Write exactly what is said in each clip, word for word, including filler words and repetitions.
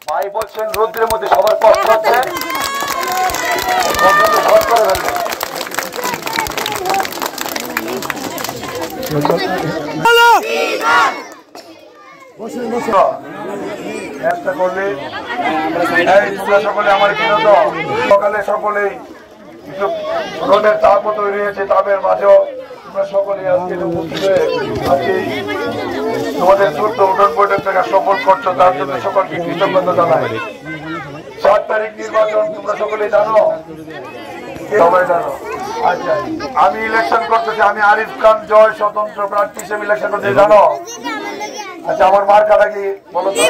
ভাই বলছেন রোদ্রের মধ্যে সবার কষ্ট হচ্ছে, চেষ্টা করলে সকলে আমার বিনোদ সকালে সকলেই কিছু রোদের তাপও তৈরি হয়েছে, তাপের মাঝেও তোমরা সকলে আজকে আজকে তোমাদের ছোট্ট উঠোন বৈঠকটাকে সফল করছো, তার জন্য সকলকে কৃতজ্ঞতা জানাই। সাত তারিখ নির্বাচন তোমরা সকলেই জানো, সবাই জানো। আচ্ছা, আমি ইলেকশন করতেছি, আমি আরিফ খান জয় স্বতন্ত্র প্রার্থী হিসেবে ইলেকশন করতে জানো। আচ্ছা, আমার মার্কাটা কি বলো তো?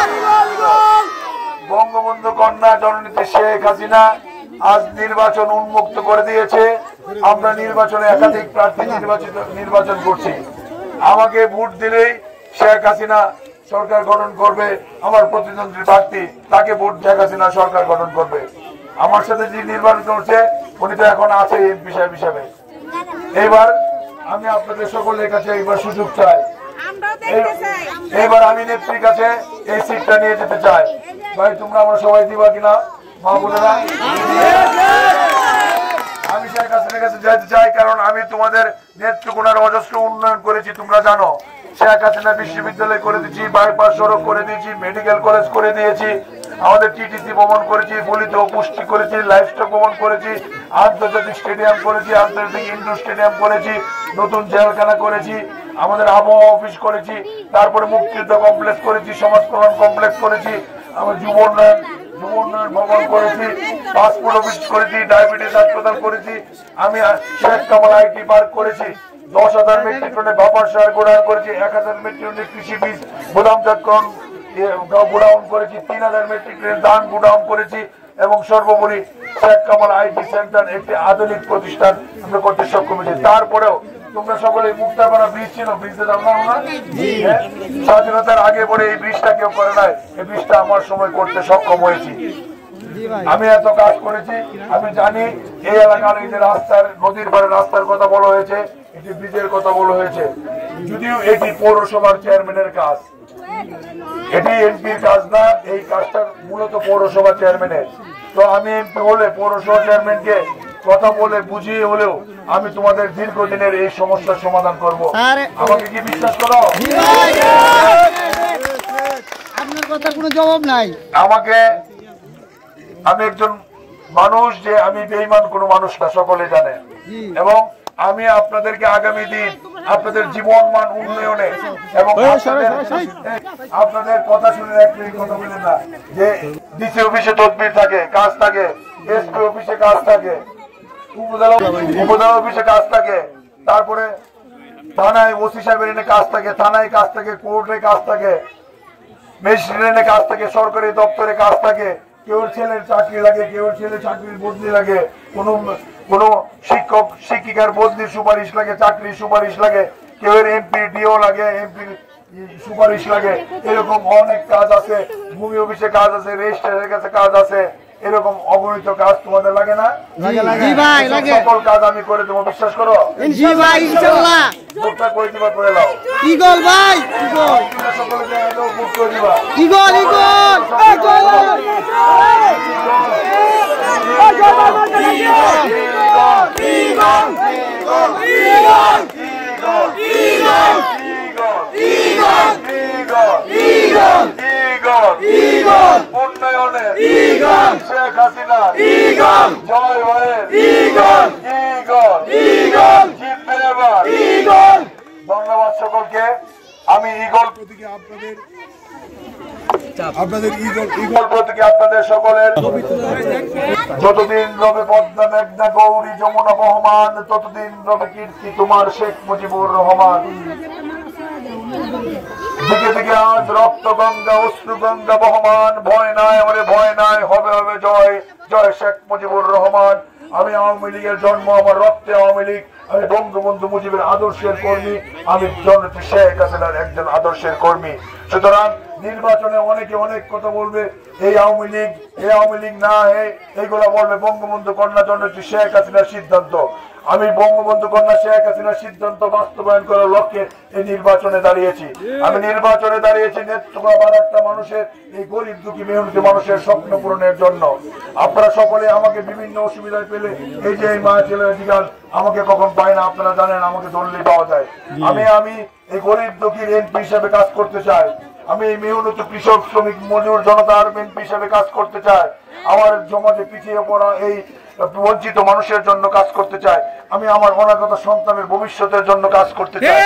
বঙ্গবন্ধু কন্যা জননেত্রী শেখ হাসিনা আজ নির্বাচন উন্মুক্ত করে দিয়েছে। আমরা নির্বাচনে একাধিক প্রার্থী নির্বাচিত নির্বাচন করছি। আমাকে ভোট দিলেই শেখ হাসিনা সরকার গঠন করবে, আমার প্রতিদ্বন্দ্বী প্রার্থী তাকে ভোট শেখ হাসিনা সরকার গঠন করবে। আমার সাথে যে নির্বাচন করছে উনি তো এখন আছে এমপি সাহেব হিসাবে। এবার আমি আপনাদের সকলের কাছে এবার সুযোগ চাই, এবার আমি নেত্রীর কাছে এই সিটটা নিয়ে যেতে চাই। ভাই তোমরা আমরা সবাই দিবা কিনা মা বোনেরা? আমি শেখ হাসিনার কাছে যেতে চাই, কারণ আমি তোমাদের নেত্রকোনার অজস্র উন্নয়ন করেছি, তোমরা জানো। শেখ হাসিনা বিশ্ববিদ্যালয় করে দিয়েছি, বাইপাস সড়ক করে দিয়েছি, মেডিকেল কলেজ করে দিয়েছি, আমাদের টিটিসি ভবন করেছি, ফলিত পুষ্টি করেছি, লাইফস্টক ভবন করেছি, আন্তর্জাতিক স্টেডিয়াম করেছি, আন্তর্জাতিক ইন্ডোর স্টেডিয়াম করেছি, নতুন জেলখানা করেছি, আমাদের আবহাওয়া অফিস করেছি, তারপরে মুক্তিযুদ্ধ কমপ্লেক্স করেছি, সমাজ কল্যাণ কমপ্লেক্স করেছি, আমার যুব উন্নয়ন যুব উন্নয়ন ভবন করেছি, পাসপোর্ট অফিস করেছি, ডায়াবেটিস হাসপাতাল করেছি, আমি শেখ কামাল আইটি পার্ক করেছি, দশ হাজার মেট্রিক টনে বাপার সার গোডাউন করেছি, এক হাজার মেট্রিক টনে কৃষি বীজ গোদামজাতকরণ গোডাউন করেছি, তিন হাজার মেট্রিক টনের ধান গোডাউন করেছি, এবং সর্বোপরি শেখ কামাল আইটি সেন্টার একটি আধুনিক প্রতিষ্ঠান আমরা করতে সক্ষম হয়েছি। তারপরেও তোমরা সকলে মুক্তারপাড়া ব্রিজ ছিল, ব্রিজে জানো না? স্বাধীনতার আগে পরে এই ব্রিজটা কেউ করে নাই, এই ব্রিজটা আমার সময় করতে সক্ষম হয়েছি। আমি এত কাজ করেছি, আমি জানি এই এলাকার এই যে রাস্তার নদীর পাড়ে রাস্তার কথা বলা হয়েছে, এটি ব্রিজের কথা বলা হয়েছে, যদিও এটি পৌরসভার চেয়ারম্যানের কাজ, এটি এমপির কাজ না, এই কাজটা মূলত পৌরসভা চেয়ারম্যানের। তো আমি এমপি হলে পৌরসভা চেয়ারম্যানকে কথা বলে বুঝিয়ে হলেও আমি তোমাদের দীর্ঘদিনের এই সমস্যার সমাধান করব। আমাকে কি বিশ্বাস করো? আপনার কথার কোনো জবাব নাই। আমাকে, আমি একজন মানুষ যে আমি বেঈমান কোনো মানুষ না, সকলে জানে। এবং আমি আপনাদেরকে আগামী দিন আপনাদের জীবন মান উন্নয়নে এবং আপনাদের কথা শুনে এক মিনিট কথা বলেন না, যে ডিসি অফিসে তদবির থাকে, কাজ থাকে, এসপি অফিসে কাজ থাকে, উপজেলা উপজেলা অফিসে কাজ থাকে, তারপরে থানায় ওসি সাহেবের এনে কাজ থাকে, থানায় কাজ থাকে, কোর্টে কাজ থাকে, ম্যাজিস্ট্রেটে কাজ থাকে, সরকারি দপ্তরে কাজ থাকে, কেউ ছেলের চাকরি লাগে, কেউ ছেলে চাকরির বদলি লাগে, কোনো কোনো শিক্ষক শিক্ষিকার বদলির সুপারিশ লাগে, চাকরির সুপারিশ লাগে, কেউ এমপি ডিও লাগে, এমপির সুপারিশ লাগে, এরকম অনেক কাজ আছে, ভূমি অফিসে কাজ আছে, রেজিস্ট্রারের কাছে কাজ আছে, এরকম অগণিত কাজ তোমাদের লাগে না? সকল কাজ আমি করে দেবো, বিশ্বাস করো? ভোটটা করে দিবা, করে দাও। ইগল ভাই, ইগল সকলকে ভোট করে দিবা। ইগল ইগল উন্নয়নে শেখ হাসিনা জয় ভয়ের জিতবে এবার। ধন্যবাদ সকলকে। আমি ইগল প্রতীকে আপনাদের আপনাদের ইগল ইগল প্রতীকে আপনাদের সকলের যতদিন রবে পদ্মা মেঘনা গৌরী যমুনা বহমান, ততদিন রবে কীর্তি তোমার শেখ মুজিবুর রহমান। দিকে দিকে আজ রক্ত গঙ্গা অশ্রু গঙ্গা বহমান, ভয় নাই আমারে ভয় নাই, হবে হবে জয়, জয় শেখ মুজিবুর রহমান। আমি আওয়ামী লীগের জন্ম, আমার রক্তে আওয়ামী লীগ, আমি বঙ্গবন্ধু মুজিবের আদর্শের কর্মী, আমি জননেত্রী শেখ হাসিনার একজন আদর্শের কর্মী। সুতরাং নির্বাচনে অনেকে অনেক কথা বলবে, এই আওয়ামী লীগ এই আওয়ামী লীগ না, এইগুলা বলবে, বঙ্গবন্ধু কন্যা জননেত্রী শেখ হাসিনার সিদ্ধান্ত। আমি বঙ্গবন্ধু কন্যা শেখ হাসিনার সিদ্ধান্ত বাস্তবায়ন করার লক্ষ্যে এই নির্বাচনে দাঁড়িয়েছি। আমি নির্বাচনে দাঁড়িয়েছি নেত্রকোনা বারাকটা মানুষের, এই গরিব দুঃখী মেহনতি মানুষের স্বপ্ন পূরণের জন্য। আপনারা সকলে আমাকে বিভিন্ন অসুবিধায় পেলে এই যে এই মা ছেলেরা জিগান আমাকে কখন পায় না, আপনারা জানেন আমাকে ধরলেই পাওয়া যায়। আমি আমি এই গরিব দুঃখীর এমপি হিসেবে কাজ করতে চাই। আমি এই মেহনত কৃষক শ্রমিক মজুর জনতার এমপি হিসেবে কাজ করতে চাই। আমার সমাজে পিছিয়ে পড়া এই বঞ্চিত মানুষের জন্য কাজ করতে চাই। আমি আমার অনাগত সন্তানের ভবিষ্যতের জন্য কাজ করতে চাই।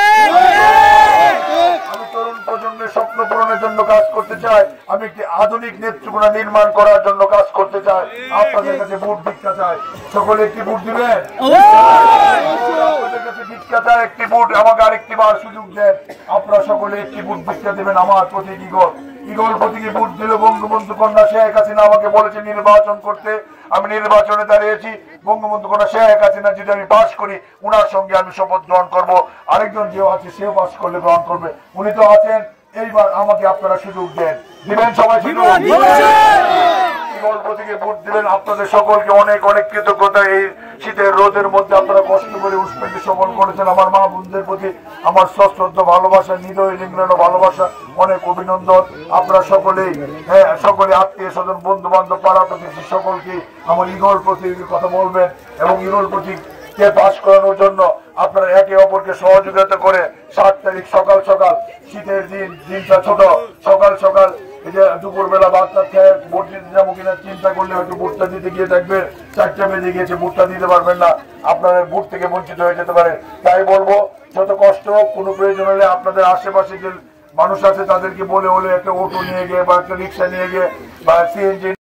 আমি তরুণ প্রজন্মের স্বপ্ন পূরণের জন্য কাজ করতে চাই। আমি একটি আধুনিক নেত্রকোনা নির্মাণ করার জন্য কাজ করতে চাই। আপনাদের কাছে ভোট ভিক্ষা চাই, সকলে একটি ভোট দিবেন। আপনাদের কাছে ভিক্ষা চাই, একটি ভোট আমাকে আরেকটি বার সুযোগ দেন। আপনারা সকলে একটি ভোট ভিক্ষা দেবেন আমার প্রতীক ইগল। ইগল প্রতীকে ভোট দিলে বঙ্গবন্ধু কন্যা শেখ হাসিনা আমাকে বলেছে নির্বাচন করতে। আমি নির্বাচনে দাঁড়িয়েছি। বঙ্গবন্ধু কন্যা শেখ হাসিনা যদি আমি পাশ করি, উনার সঙ্গে আমি শপথ গ্রহণ করবো। আরেকজন যে আছে সেও পাশ করলে গ্রহণ করবে। উনি তো আছেন, এইবার আমাকে আপনারা সুযোগ দেন, দিবেন সবাই সুযোগ। ইগল প্রতীকে ভোট দিবেন। আপনাদের সকলকে অনেক অনেক কৃতজ্ঞতা। এই শীতের রোদের মধ্যে আপনারা কষ্ট করে উষ্ণকে সফল করেছেন। আমার মা বোনদের প্রতি আমার সশ্রদ্ধ ভালোবাসা, হৃদয় নিংড়ানো ভালোবাসা, অনেক অভিনন্দন। আপনারা সকলেই হ্যাঁ সকলে আত্মীয় স্বজন বন্ধু বান্ধব পাড়া প্রতিবেশী সকলকে আমার ইগল প্রতীকের কথা বলবেন এবং ইগল প্রতীককে পাশ করানোর জন্য আপনারা একে অপরকে সহযোগিতা করে সাত তারিখ সকাল সকাল, শীতের দিন, দিনটা ছোট, সকাল সকাল এই যে দুপুর বেলা বাচ্চা খেয়ে ভোট দিতে যাবো কিনা চিন্তা করলে হয়তো ভোটটা দিতে গিয়ে দেখবেন চারটা বেজে গিয়েছে, ভোটটা দিতে পারবেন না, আপনারা ভোট থেকে বঞ্চিত হয়ে যেতে পারে। তাই বলবো যত কষ্ট হোক, কোনো প্রয়োজন হলে আপনাদের আশেপাশে যে মানুষ আছে তাদেরকে বলে হলে একটা অটো নিয়ে গিয়ে বা একটা রিক্সা নিয়ে গিয়ে বা সিএনজি